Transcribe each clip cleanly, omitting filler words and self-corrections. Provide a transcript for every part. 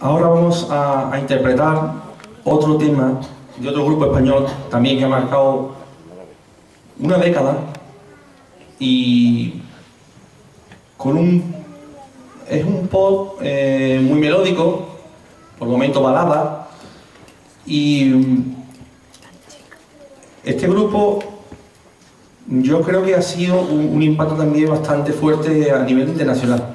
Ahora vamos a interpretar otro tema de otro grupo español también que ha marcado una década y es un pop muy melódico, por momentos balada, y este grupo yo creo que ha sido un impacto también bastante fuerte a nivel internacional.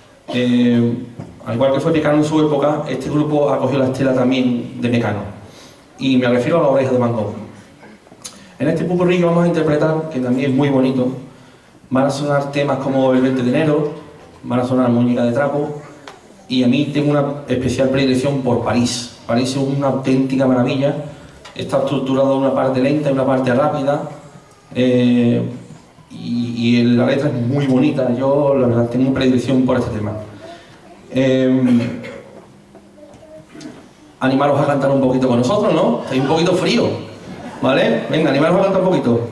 Al igual que fue Mecano en su época, este grupo acogió la estela también de Mecano, y me refiero a La Oreja de Van Gogh. En este popurrí que vamos a interpretar, que también es muy bonito, van a sonar temas como El 20 de enero, van a sonar Muñeca de trapo, y a mí tengo una especial predilección por París. París es una auténtica maravilla, está estructurado en una parte lenta y una parte rápida, y la letra es muy bonita. Yo la verdad tengo predilección por este tema. Animaros a cantar un poquito con nosotros, ¿no? Estáis un poquito frío, ¿vale? Venga, animaros a cantar un poquito.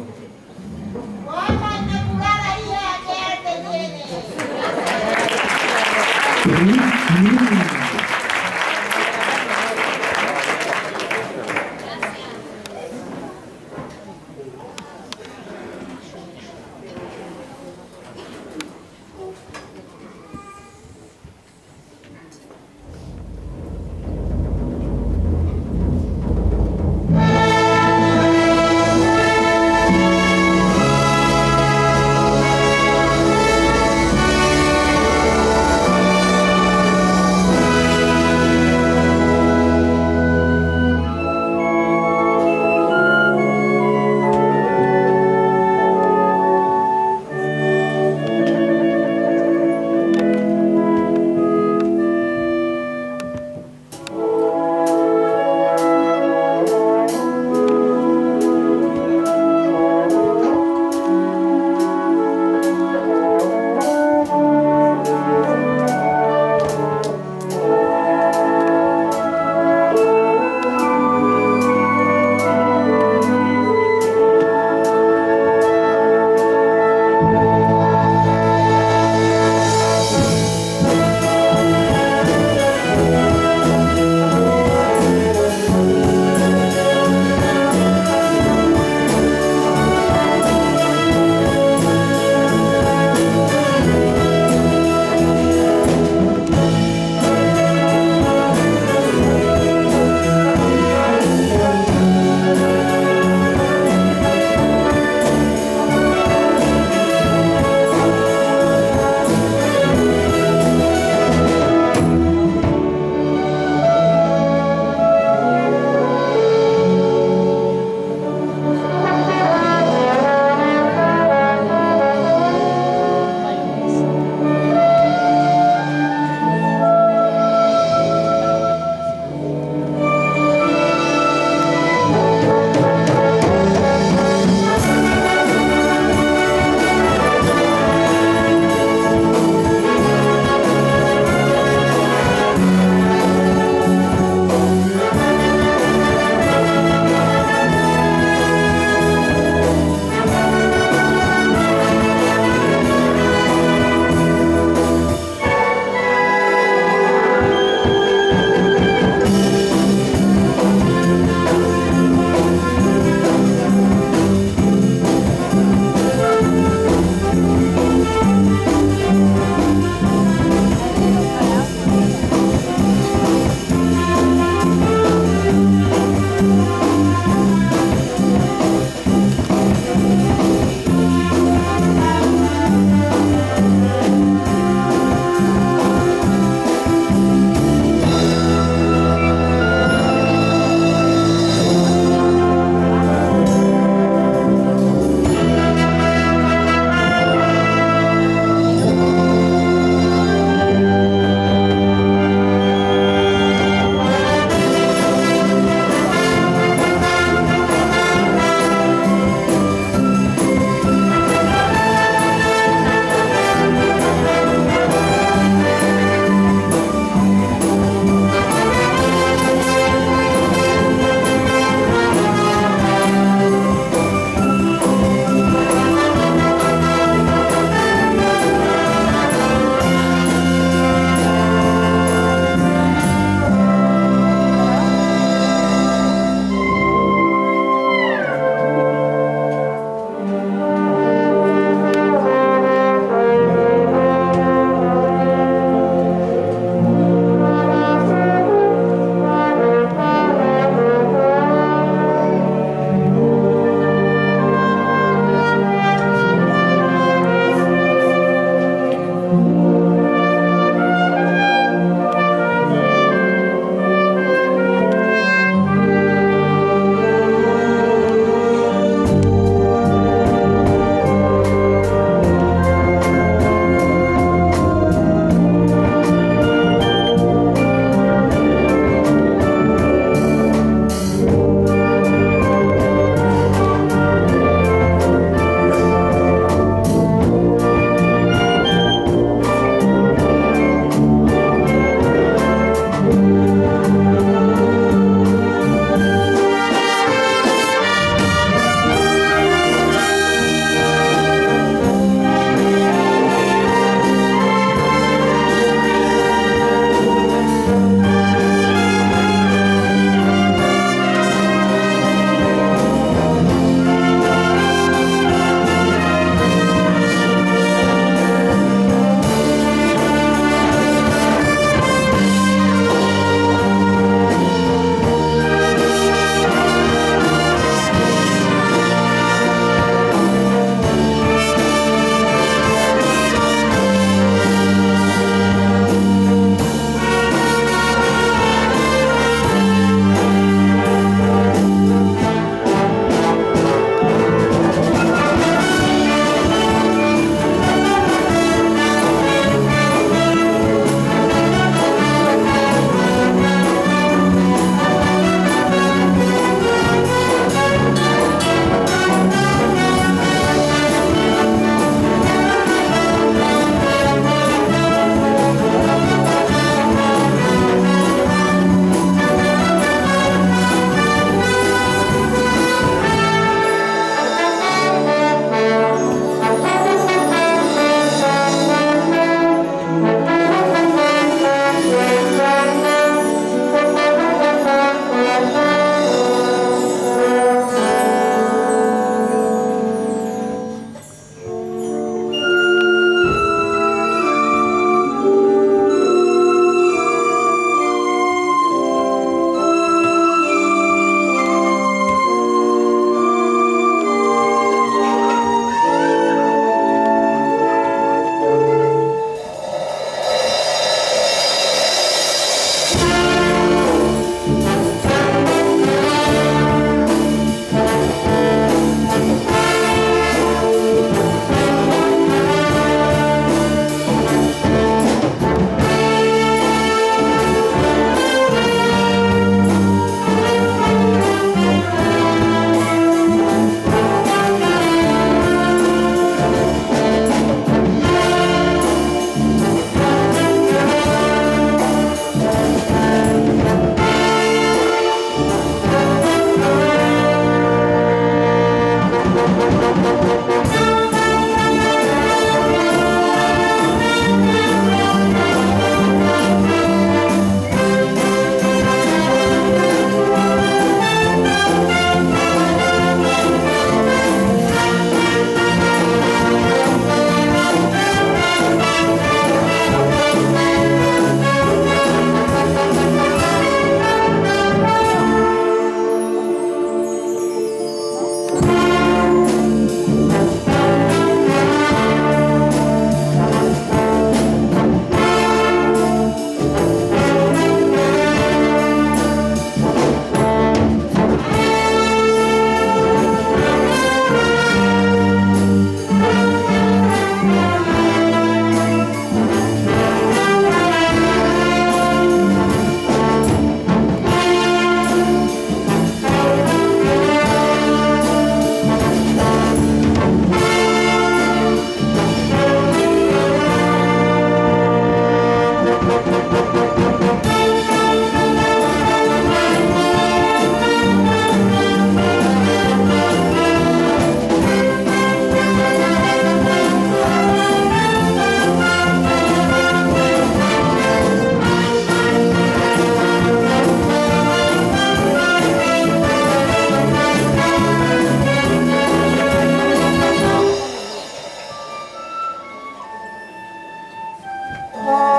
Oh.